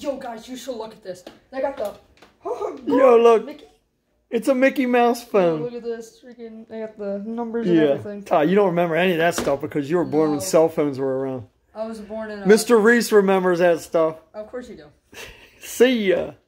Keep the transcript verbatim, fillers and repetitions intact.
Yo, guys, you should look at this. They got the... Yo, look. Mickey. It's a Mickey Mouse phone. Oh, look at this. Freaking, they got the numbers yeah. and everything. Ty, you don't remember any of that stuff because you were born No. when cell phones were around. I was born in... A... Mister Reese remembers that stuff. Of course you do. See ya.